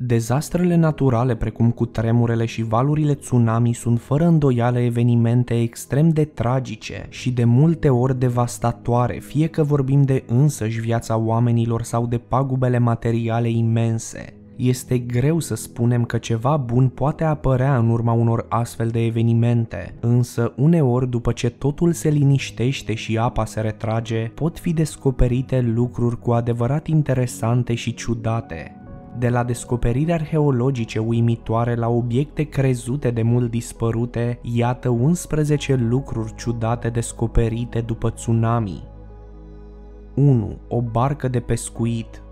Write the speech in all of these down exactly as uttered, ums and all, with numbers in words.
Dezastrele naturale precum cutremurele și valurile tsunami sunt fără îndoială evenimente extrem de tragice și de multe ori devastatoare, fie că vorbim de însăși viața oamenilor sau de pagubele materiale imense. Este greu să spunem că ceva bun poate apărea în urma unor astfel de evenimente, însă uneori după ce totul se liniștește și apa se retrage, pot fi descoperite lucruri cu adevărat interesante și ciudate. De la descoperiri arheologice uimitoare la obiecte crezute de mult dispărute, iată unsprezece lucruri ciudate descoperite după tsunami. unu. O barcă de pescuit.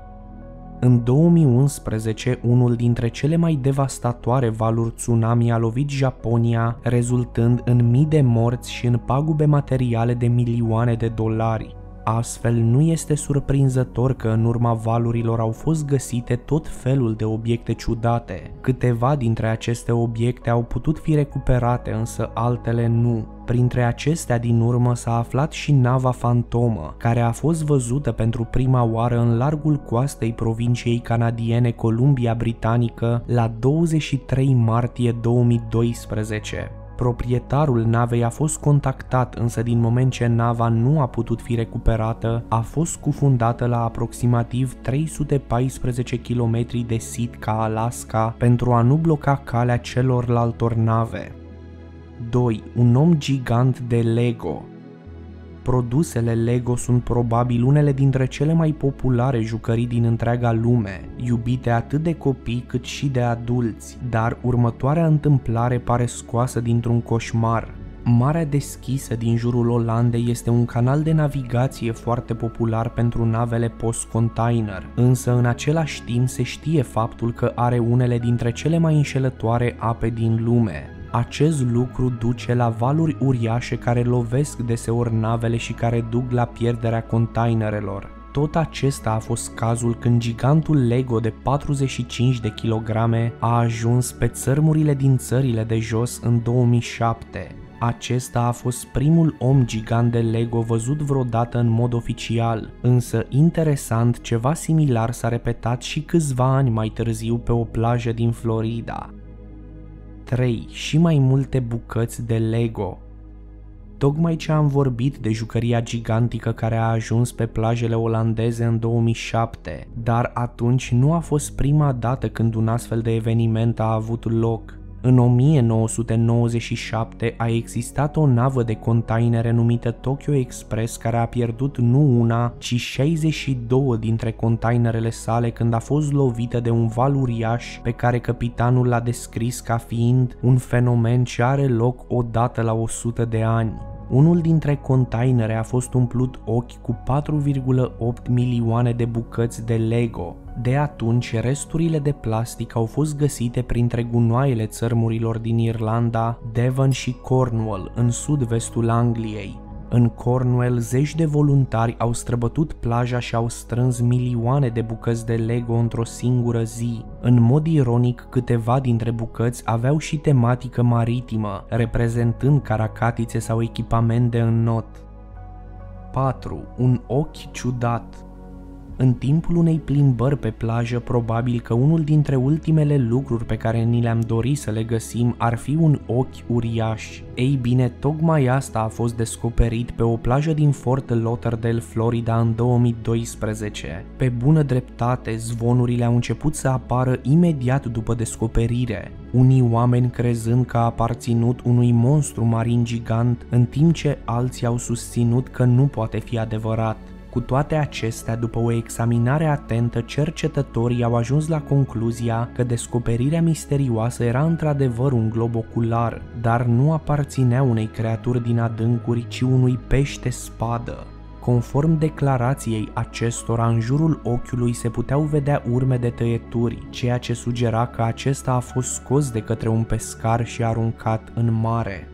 În două mii unsprezece, unul dintre cele mai devastatoare valuri tsunami a lovit Japonia, rezultând în mii de morți și în pagube materiale de milioane de dolari. Astfel, nu este surprinzător că în urma valurilor au fost găsite tot felul de obiecte ciudate. Câteva dintre aceste obiecte au putut fi recuperate, însă altele nu. Printre acestea din urmă s-a aflat și nava fantomă, care a fost văzută pentru prima oară în largul coastei provinciei canadiene Columbia Britanică la douăzeci și trei martie două mii doisprezece. Proprietarul navei a fost contactat, însă din moment ce nava nu a putut fi recuperată, a fost scufundată la aproximativ trei sute paisprezece kilometri de Sitka, Alaska, pentru a nu bloca calea celorlaltor nave. doi. Un om gigant de Lego. Produsele Lego sunt probabil unele dintre cele mai populare jucării din întreaga lume, iubite atât de copii cât și de adulți, dar următoarea întâmplare pare scoasă dintr-un coșmar. Marea deschisă din jurul Olandei este un canal de navigație foarte popular pentru navele post-container, însă în același timp se știe faptul că are unele dintre cele mai înșelătoare ape din lume. Acest lucru duce la valuri uriașe care lovesc deseori navele și care duc la pierderea containerelor. Tot acesta a fost cazul când gigantul Lego de patruzeci și cinci de kilograme a ajuns pe țărmurile din țările de jos în două mii șapte. Acesta a fost primul om gigant de Lego văzut vreodată în mod oficial, însă interesant, ceva similar s-a repetat și câțiva ani mai târziu pe o plajă din Florida. trei. Și mai multe bucăți de Lego. Tocmai ce am vorbit de jucăria gigantică care a ajuns pe plajele olandeze în două mii șapte, dar atunci nu a fost prima dată când un astfel de eveniment a avut loc. În o mie nouă sute nouăzeci și șapte a existat o navă de containere numită Tokyo Express care a pierdut nu una, ci șaizeci și două dintre containerele sale când a fost lovită de un val uriaș pe care capitanul l-a descris ca fiind un fenomen ce are loc odată la o sută de ani. Unul dintre containere a fost umplut ochi cu patru virgulă opt milioane de bucăți de Lego. De atunci, resturile de plastic au fost găsite printre gunoaiele țărmurilor din Irlanda, Devon și Cornwall, în sud-vestul Angliei. În Cornwall, zeci de voluntari au străbătut plaja și au strâns milioane de bucăți de Lego într-o singură zi. În mod ironic, câteva dintre bucăți aveau și tematică maritimă, reprezentând caracatițe sau echipament de înnot. patru. Un ochi ciudat. În timpul unei plimbări pe plajă, probabil că unul dintre ultimele lucruri pe care ni le-am dorit să le găsim ar fi un ochi uriaș. Ei bine, tocmai asta a fost descoperit pe o plajă din Fort Lauderdale, Florida, în două mii doisprezece. Pe bună dreptate, zvonurile au început să apară imediat după descoperire, unii oameni crezând că a aparținut unui monstru marin gigant, în timp ce alții au susținut că nu poate fi adevărat. Cu toate acestea, după o examinare atentă, cercetătorii au ajuns la concluzia că descoperirea misterioasă era într-adevăr un glob ocular, dar nu aparținea unei creaturi din adâncuri, ci unui pește spadă. Conform declarației acestora, în jurul ochiului se puteau vedea urme de tăieturi, ceea ce sugera că acesta a fost scos de către un pescar și aruncat în mare.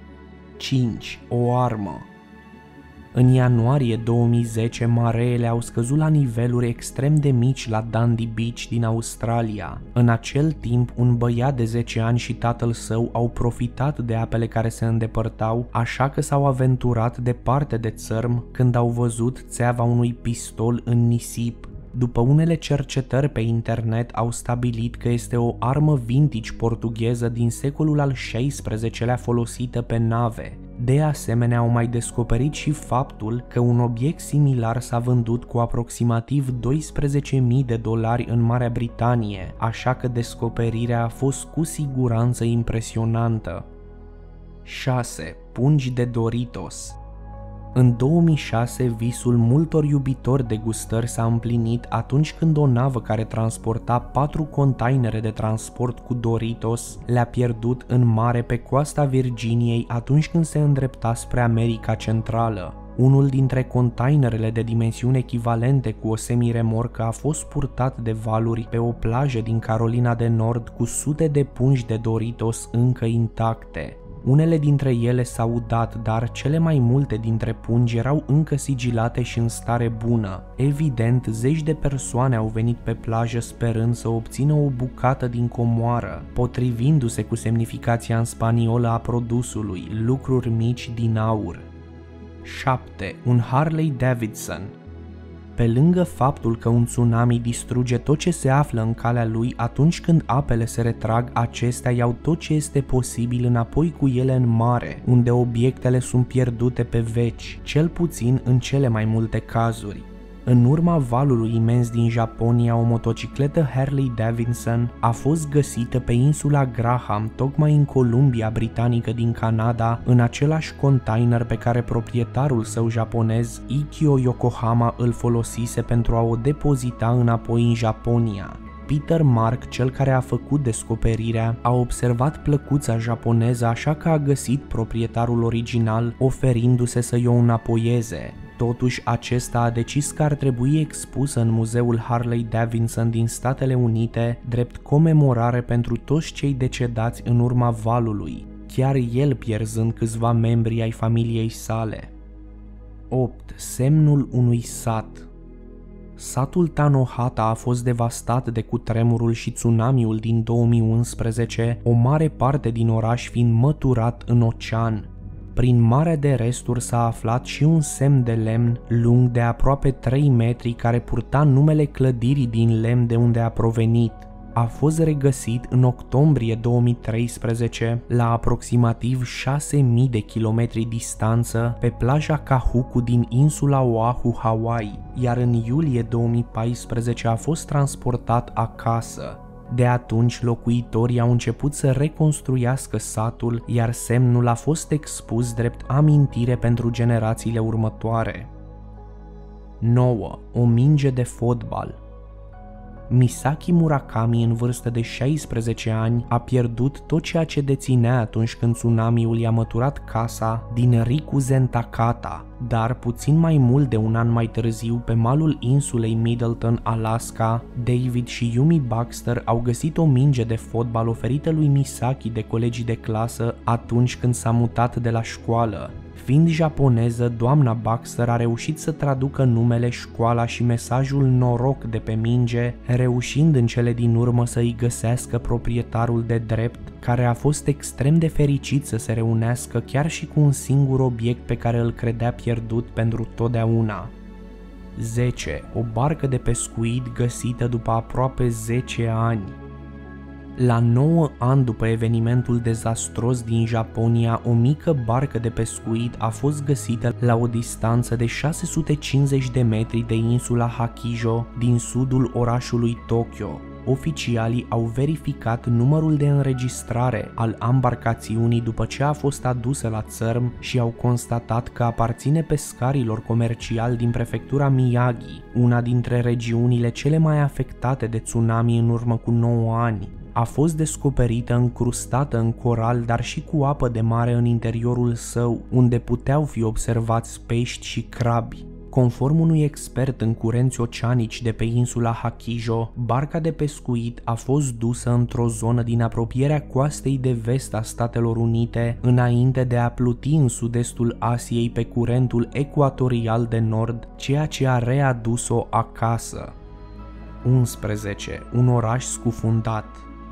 cinci. O armă. În ianuarie două mii zece, mareele au scăzut la niveluri extrem de mici la Dundee Beach din Australia. În acel timp, un băiat de zece ani și tatăl său au profitat de apele care se îndepărtau, așa că s-au aventurat departe de țărm când au văzut țeava unui pistol în nisip. După unele cercetări pe internet au stabilit că este o armă vintage portugheză din secolul al șaisprezecelea folosită pe nave. De asemenea, au mai descoperit și faptul că un obiect similar s-a vândut cu aproximativ doisprezece mii de dolari în Marea Britanie, așa că descoperirea a fost cu siguranță impresionantă. șase. Pungi de Doritos. În două mii șase, visul multor iubitori de gustări s-a împlinit atunci când o navă care transporta patru containere de transport cu Doritos le-a pierdut în mare pe coasta Virginiei atunci când se îndrepta spre America Centrală. Unul dintre containerele de dimensiuni echivalente cu o semiremorcă a fost purtat de valuri pe o plajă din Carolina de Nord cu sute de pungi de Doritos încă intacte. Unele dintre ele s-au udat, dar cele mai multe dintre pungi erau încă sigilate și în stare bună. Evident, zeci de persoane au venit pe plajă sperând să obțină o bucată din comoară, potrivindu-se cu semnificația în spaniolă a produsului, lucruri mici din aur. șapte. Un Harley Davidson. Pe lângă faptul că un tsunami distruge tot ce se află în calea lui atunci când apele se retrag, acestea iau tot ce este posibil înapoi cu ele în mare, unde obiectele sunt pierdute pe veci, cel puțin în cele mai multe cazuri. În urma valului imens din Japonia, o motocicletă Harley Davidson a fost găsită pe insula Graham, tocmai în Columbia Britanică din Canada, în același container pe care proprietarul său japonez, Ikkyo Yokohama, îl folosise pentru a o depozita înapoi în Japonia. Peter Mark, cel care a făcut descoperirea, a observat plăcuța japoneză, așa că a găsit proprietarul original, oferindu-se să i-o înapoieze. Totuși, acesta a decis că ar trebui expusă în muzeul Harley Davidson din Statele Unite, drept comemorare pentru toți cei decedați în urma valului, chiar el pierzând câțiva membri ai familiei sale. opt. Semnul unui sat. Satul Tanohata a fost devastat de cutremurul și tsunamiul din două mii unsprezece, o mare parte din oraș fiind măturat în ocean. Prin Marea de Resturi s-a aflat și un semn de lemn lung de aproape trei metri care purta numele clădirii din lemn de unde a provenit. A fost regăsit în octombrie două mii treisprezece la aproximativ șase mii de kilometri distanță pe plaja Kahuku din insula Oahu, Hawaii, iar în iulie două mii paisprezece a fost transportat acasă. De atunci, locuitorii au început să reconstruiască satul, iar semnul a fost expus drept amintire pentru generațiile următoare. nouă. O minge de fotbal. Misaki Murakami, în vârstă de șaisprezece ani, a pierdut tot ceea ce deținea atunci când tsunamiul i-a măturat casa din Rikuzen Takata, dar puțin mai mult de un an mai târziu, pe malul insulei Middleton, Alaska, David și Yumi Baxter au găsit o minge de fotbal oferită lui Misaki de colegii de clasă atunci când s-a mutat de la școală. Fiind japoneză, doamna Baxter a reușit să traducă numele, școala și mesajul noroc de pe minge, reușind în cele din urmă să îi găsească proprietarul de drept, care a fost extrem de fericit să se reunească chiar și cu un singur obiect pe care îl credea pierdut pentru totdeauna. zece. O barcă de pescuit găsită după aproape zece ani. La nouă ani după evenimentul dezastros din Japonia, o mică barcă de pescuit a fost găsită la o distanță de șase sute cincizeci de metri de insula Hakijo din sudul orașului Tokyo. Oficialii au verificat numărul de înregistrare al ambarcațiunii după ce a fost adusă la țărm și au constatat că aparține pescarilor comerciali din prefectura Miyagi, una dintre regiunile cele mai afectate de tsunami în urmă cu nouă ani. A fost descoperită încrustată în coral, dar și cu apă de mare în interiorul său, unde puteau fi observați pești și crabi. Conform unui expert în curenți oceanici de pe insula Hakijo, barca de pescuit a fost dusă într-o zonă din apropierea coastei de vest a Statelor Unite, înainte de a pluti în sud-estul Asiei pe curentul ecuatorial de nord, ceea ce a readus-o acasă. unsprezece. Un oraș scufundat.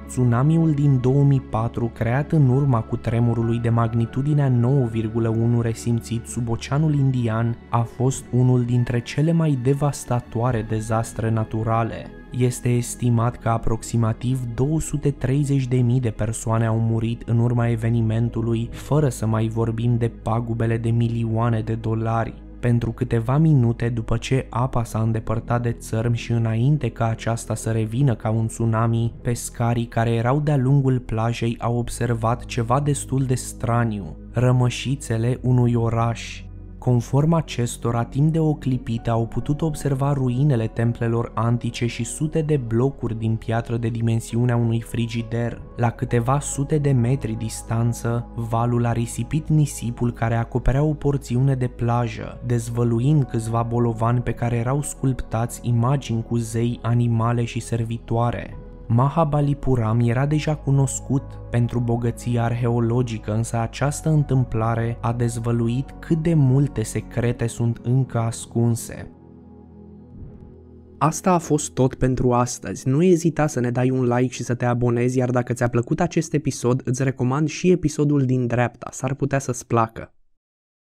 tsunamiul din două mii patru, creat în urma cutremurului de magnitudinea nouă virgulă unu resimțit sub Oceanul Indian, a fost unul dintre cele mai devastatoare dezastre naturale. Este estimat că aproximativ două sute treizeci de mii de persoane au murit în urma evenimentului, fără să mai vorbim de pagubele de milioane de dolari. Pentru câteva minute după ce apa s-a îndepărtat de țărm și înainte ca aceasta să revină ca un tsunami, pescarii care erau de-a lungul plajei au observat ceva destul de straniu: rămășițele unui oraș. Conform acestora, timp de o clipită au putut observa ruinele templelor antice și sute de blocuri din piatră de dimensiunea unui frigider. La câteva sute de metri distanță, valul a risipit nisipul care acoperea o porțiune de plajă, dezvăluind câțiva bolovani pe care erau sculptați imagini cu zei, animale și servitoare. Mahabalipuram era deja cunoscut pentru bogăția arheologică, însă această întâmplare a dezvăluit cât de multe secrete sunt încă ascunse. Asta a fost tot pentru astăzi. Nu ezita să ne dai un like și să te abonezi, iar dacă ți-a plăcut acest episod, îți recomand și episodul din dreapta, s-ar putea să-ți placă.